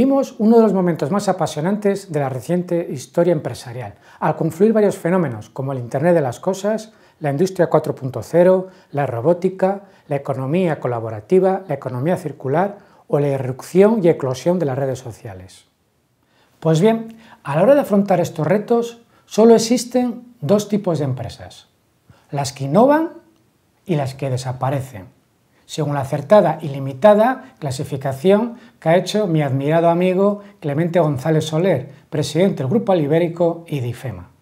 Vivimos uno de los momentos más apasionantes de la reciente historia empresarial, al confluir varios fenómenos como el Internet de las cosas, la industria 4.0, la robótica, la economía colaborativa, la economía circular o la irrupción y eclosión de las redes sociales. Pues bien, a la hora de afrontar estos retos, solo existen dos tipos de empresas: las que innovan y las que desaparecen, según la acertada y limitada clasificación que ha hecho mi admirado amigo Clemente González Soler, presidente del Grupo Alibérico y de IFEMA.